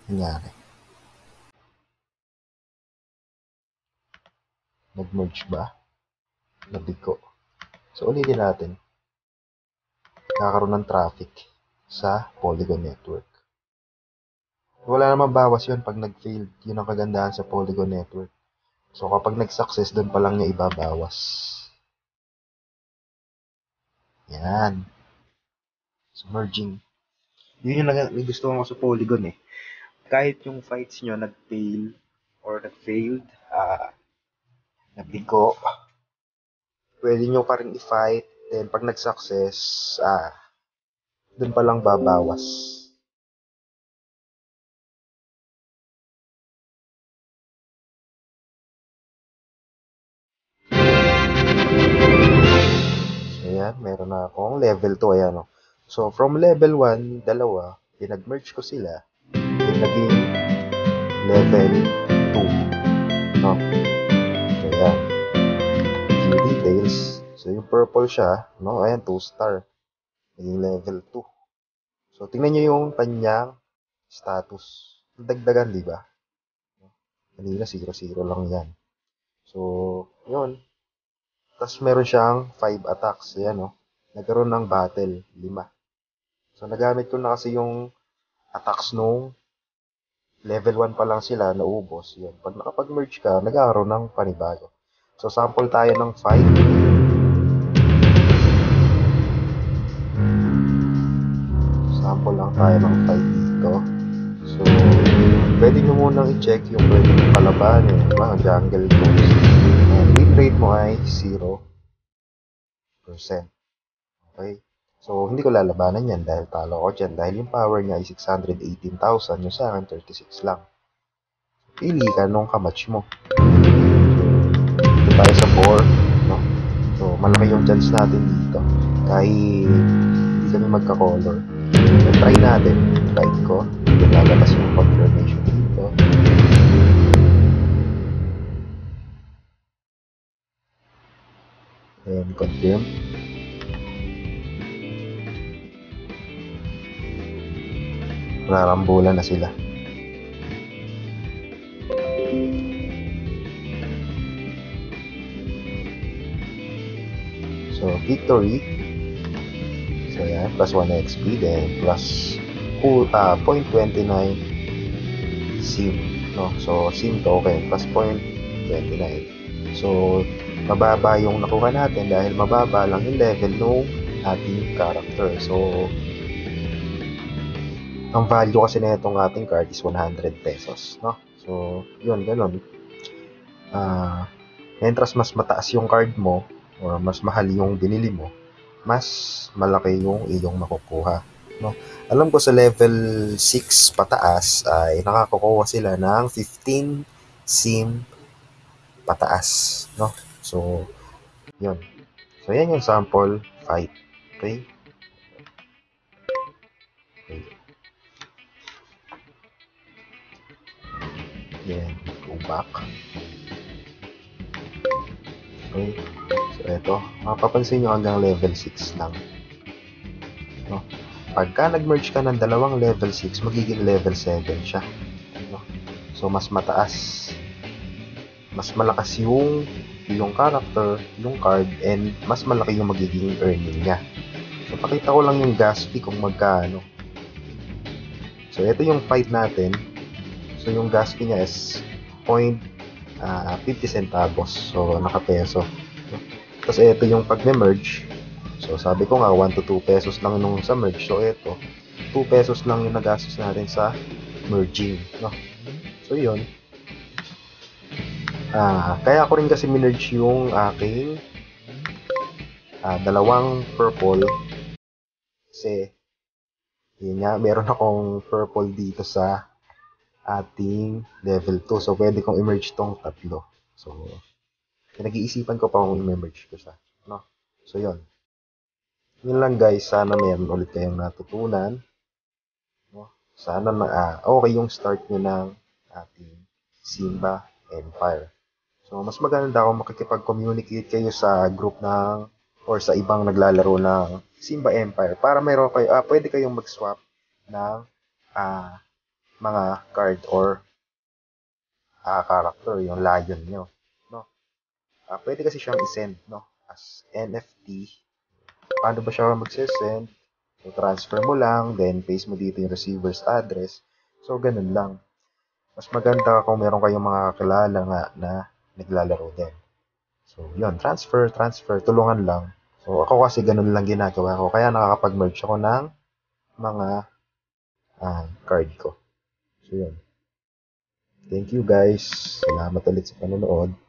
nangyari. Nag-merge ba? Nabigo. So, ulitin natin. Nagkakaroon ng traffic sa Polygon Network. Wala namang bawas yun pag nag-failed. Yun ang kagandahan sa Polygon Network. So, kapag nag-success, doon pa lang niya ibabawas. Yan. So, merging. Yun yung gusto ko sa Polygon eh. Kahit yung fights nyo nag-fail or nag-failed, nabigo, pwede nyo pa rin i-fight. Then, pag nag-success, doon pa lang babawas. So, yan. Meron na akong level 2. Ayan, no? So, from level 1, dalawa, pinag-merge ko sila. Then, naging level 2. No? So, yan. Few details. So, yung purple siya, no? Ayan, 2-star. Naging level 2. So, tingnan nyo yung kanyang status. Dagdagan, di ba? Kanina, 0-0 lang yan. So, yun. Tapos, meron siyang 5 attacks. Ayan, no? Nagkaroon ng battle, 5. So, nagamit ko na kasi yung attacks nung level 1 pa lang sila, naubos. Yun. Pag nakapag-merge ka, nagkakaroon ng panibago. So, sample tayo ng 5. Sample lang tayo ng 5 dito. So, pwede nyo munang i-check yung pwede nyo palaban, yung mga jungle moves. Win rate mo ay 0%. Okay? So, hindi ko lalabanan yan dahil talo ko dyan. Dahil yung power niya ay 618,000, yung sa akin 36 lang. Pili ka nung kamatch mo. So, tayo sa 4. No? So, malaki yung chance natin dito. Kahit hindi kami magka-color. So, try natin. Right ko. Lalabas yung confirmation dito. And confirm. Narambulan na sila. So, victory. So, yan. Plus 1 XP. Then, plus 0.29 SIM. No? So, SIM token. Plus 0.29. So, mababa yung nakuha natin dahil mababa lang yung level ng ating character. So, ang value kasi na itong ating card is 100 pesos. No? So, yun, ganun. Mentras mas mataas yung card mo or mas mahal yung binili mo, mas malaki yung iyong makukuha. No? Alam ko sa level 6 pataas ay nakakakuha sila ng 15 SIM pataas. No? So, yun. So, yan yung sample fight. Okay? Okay. Yan. Go back. Okay. So, ito. Mapapansin nyo hanggang level 6 lang. No? Pagka nag-merge ka ng dalawang level 6, magiging level 7 siya. No? So, mas mataas. Mas malakas yung character, yung card, and mas malaki yung magiging earning niya. So, pakita ko lang yung gas fee kung magkano. So, ito yung fight natin. So, yung gas fee niya is 0.50 centavos. So, naka-peso. Tapos, ito yung pag-merge. So, sabi ko nga, 1 to 2 pesos lang nung sa merge. So, ito, 2 pesos lang yung nagastos natin sa merging. No? So, yun. Kaya ko rin kasi minerge yung aking dalawang purple. Kasi, yun nga, meron akong purple dito sa ating level 2. So, pwede kong i-merge tong tatlo. So, nag-iisipan ko pa kung i-merge ko siya. No? So, yun. Yun lang guys. Sana meron ulit kayong natutunan. No? Sana okay yung start nyo ng ating Simba Empire. So, mas maganda kung makikipag-communicate kayo sa group ng or sa ibang naglalaro ng Simba Empire para mayroon kayo, pwede kayong mag-swap ng mga card or character, yung lion nyo. No? Pwede kasi siyang isend, no? As NFT. Paano ba siya magsisend? So, transfer mo lang, then paste mo dito yung receiver's address. So, ganun lang. Mas maganda kung meron kayong mga kakilala nga na naglalaro din. So, yun, transfer, tulungan lang. So, ako kasi ganun lang ginagawa ko. Kaya nakakapag-merge ako ng mga card ko. So, yun. Thank you guys. Salamat ulit sa panonood.